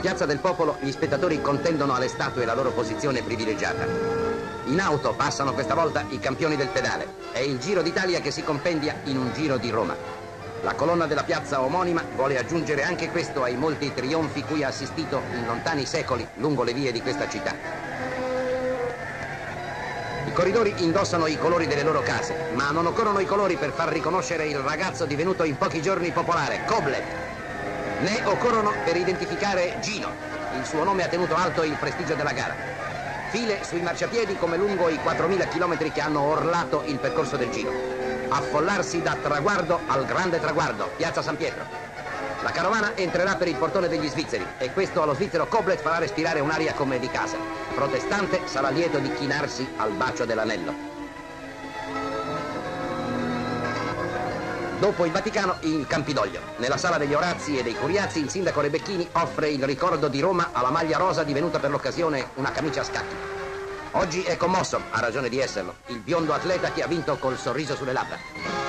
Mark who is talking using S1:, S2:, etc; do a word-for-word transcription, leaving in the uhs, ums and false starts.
S1: Piazza del Popolo gli spettatori contendono alle statue la loro posizione privilegiata. In auto passano questa volta i campioni del pedale. È il Giro d'Italia che si compendia in un Giro di Roma. La colonna della piazza omonima vuole aggiungere anche questo ai molti trionfi cui ha assistito in lontani secoli lungo le vie di questa città. I corridori indossano i colori delle loro case, ma non occorrono i colori per far riconoscere il ragazzo divenuto in pochi giorni popolare, Koblet. Ne occorrono per identificare Gino. Il suo nome ha tenuto alto il prestigio della gara. File sui marciapiedi come lungo i quattromila chilometri che hanno orlato il percorso del Giro. Affollarsi da traguardo al grande traguardo, Piazza San Pietro. La carovana entrerà per il portone degli svizzeri e questo allo svizzero Koblet farà respirare un'aria come di casa. Protestante sarà lieto di chinarsi al bacio dell'anello. Dopo il Vaticano, il Campidoglio. Nella sala degli Orazzi e dei Curiazzi il sindaco Rebecchini offre il ricordo di Roma alla maglia rosa divenuta per l'occasione una camicia a scacchi. Oggi è commosso, ha ragione di esserlo, il biondo atleta che ha vinto col sorriso sulle labbra.